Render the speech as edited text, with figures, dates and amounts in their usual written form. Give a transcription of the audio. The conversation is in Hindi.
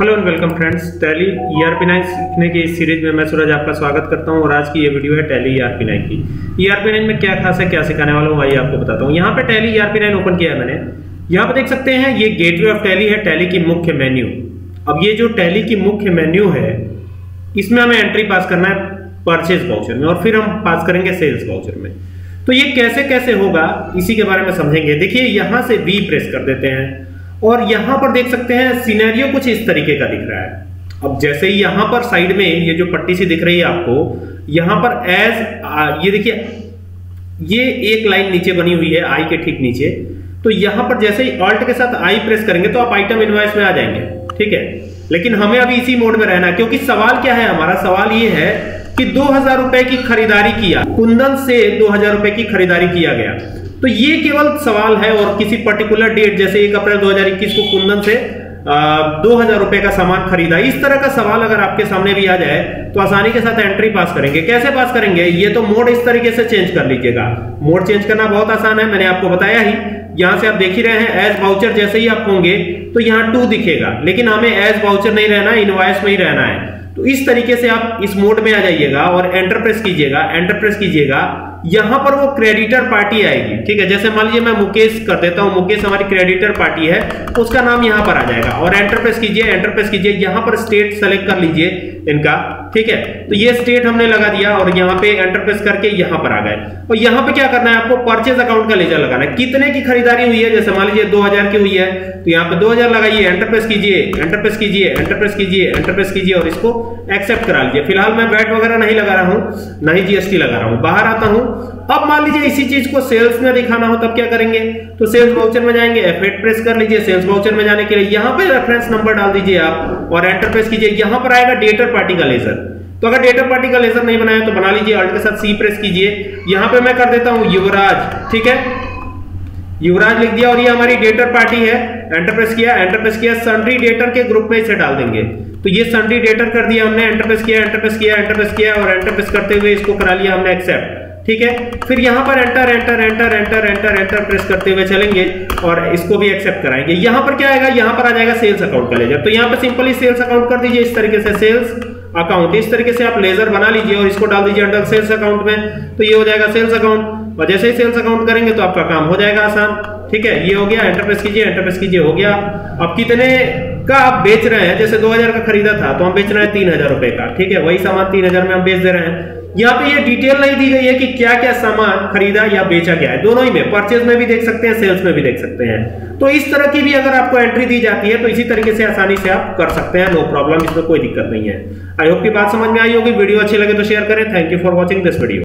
Hello and welcome friends, Tally ERP9 सीखने की इस सीरीज में मैं सूरज आपका स्वागत करता हूं और आज की ये वीडियो है टैली ERP9 की। ERP9 में क्या खास है, क्या सिखाने वाला हूं, आइए आपको बताता हूं। यहाँ पे टैली ERP9 ओपन किया है मैंने। यहाँ पे देख सकते हैं ये गेटवे ऑफ टैली है, टैली की मुख्य मेन्यू। अब ये जो टैली की मुख्य मेन्यू है इसमें हमें एंट्री पास करना है परचेज वाउचर में और फिर हम पास करेंगे सेल्स वाउचर में। तो ये कैसे कैसे होगा इसी के बारे में समझेंगे। देखिए यहाँ से V प्रेस कर देते हैं और यहां पर देख सकते हैं सिनेरियो कुछ इस तरीके का दिख रहा है। अब जैसे ही यहां पर साइड में ये जो पट्टी सी दिख रही है आपको, यहां पर ये देखिए ये एक लाइन नीचे बनी हुई है आई के ठीक नीचे। तो यहां पर जैसे ही ऑल्ट के साथ आई प्रेस करेंगे तो आप आइटम इनवॉइस में आ जाएंगे, ठीक है। लेकिन हमें अभी इसी मोड में रहना है क्योंकि सवाल क्या है, हमारा सवाल ये है कि 2000 रुपए की खरीदारी किया, कुंदन से 2000 रुपए की खरीदारी किया गया। तो ये केवल सवाल है और किसी पर्टिकुलर डेट जैसे 1 अप्रैल 2021 को कुंदन से 2000 रुपए का सामान खरीदा, इस तरह का सवाल अगर आपके सामने भी आ जाए तो आसानी के साथ एंट्री पास करेंगे। कैसे पास करेंगे, ये तो मोड इस तरीके से चेंज कर लीजिएगा। मोड चेंज करना बहुत आसान है, मैंने आपको बताया ही। यहां से आप देख ही रहे हैं एज वाउचर जैसे ही आप होंगे तो यहाँ 2 दिखेगा, लेकिन हमें एज वाउचर नहीं रहना है, इनवॉइस में ही रहना है। तो इस तरीके से आप इस मोड में आ जाइएगा और एंटर प्रेस कीजिएगा। एंटर प्रेस कीजिएगा, यहां पर वो क्रेडिटर पार्टी आएगी, ठीक है। जैसे मान लीजिए मैं मुकेश कर देता हूं, मुकेश हमारी क्रेडिटर पार्टी है, उसका नाम यहां पर आ जाएगा और एंटर प्रेस कीजिए। एंटर प्रेस कीजिए, यहां पर स्टेट सेलेक्ट कर लीजिए इनका, ठीक है। तो ये स्टेट हमने लगा दिया और यहां पे एंटर प्रेस करके यहां पर आ गए। और यहां पे क्या करना है, आपको परचेज अकाउंट का लेजर लगाना है। कितने की खरीदारी हुई है, जैसे मान लीजिए 2000 की हुई है तो यहां पे 2000 लगाइए। एंटर प्रेस कीजिए, एंटर प्रेस कीजिए, एंटर प्रेस कीजिए, एंटर प्रेस कीजिए और इसको एक्सेप्ट करा लीजिए। फिलहाल मैं वैट वगैरह नहीं लगा रहा हूं, नहीं GST लगा रहा हूं। बाहर आता हूं। अब मान लीजिए इसी चीज को सेल्स में दिखाना हो तब क्या करेंगे, तो सेल्स वाउचर में जाएंगे, F8 प्रेस कर लीजिए। सेल्स वाउचर में जाने के लिए यहां पे रेफरेंस नंबर डाल दीजिए आप और एंटर प्रेस कीजिए। यहां पर आएगा डेटर पार्टी का लेजर। तो अगर डेटर पार्टी का लेजर नहीं बनाया तो बना लीजिए, अल्ट के साथ C प्रेस कीजिए। यहां पे मैं कर देता हूं युवराज, ठीक है, युवराज लिख दिया और ये हमारी डेटर पार्टी है। एंटर प्रेस किया, एंटर प्रेस किया, सन्ड्री डेटर के ग्रुप में इसे डाल देंगे। तो ये सन्ड्री डेटर कर दिया हमने। एंटर प्रेस किया, एंटर प्रेस किया, एंटर प्रेस किया और एंटर प्रेस करते हुए इसको करा लिया हमने एक्सेप्ट, ठीक है। फिर यहां पर enter enter enter enter enter enter press करते हुए चलेंगे और इसको भी एक्सेप्ट कराएंगे। यहां पर क्या आएगा, यहां पर आ जाएगा सेल्स अकाउंट का लेजर। तो यहां पर सिंपली सेल्स अकाउंट कर दीजिए इस तरीके से, सेल्स अकाउंट। इस तरीके से आप लेजर बना लीजिए और इसको डाल दीजिए अंडर सेल्स अकाउंट में। तो ये हो जाएगा सेल्स अकाउंट और जैसे ही सेल्स अकाउंट करेंगे तो आपका काम हो जाएगा आसान, ठीक है। ये हो गया, एंटर प्रेस कीजिए, एंटर प्रेस कीजिए, हो गया। अब कितने का आप बेच रहे हैं, जैसे 2000 का खरीदा था तो हम बेच रहे हैं 3000 रुपए का, ठीक है। वही सामान 3000 में हम बेच दे रहे हैं। यहाँ पे ये डिटेल नहीं दी गई है कि क्या क्या सामान खरीदा या बेचा गया है, दोनों ही में, परचेज में भी देख सकते हैं, सेल्स में भी देख सकते हैं। तो इस तरह की भी अगर आपको एंट्री दी जाती है तो इसी तरीके से आसानी से आप कर सकते हैं, नो प्रॉब्लम, इसमें कोई दिक्कत नहीं है। आई होप की बात समझ में आई होगी। वीडियो अच्छी लगे तो शेयर करें। Thank you for watching this video.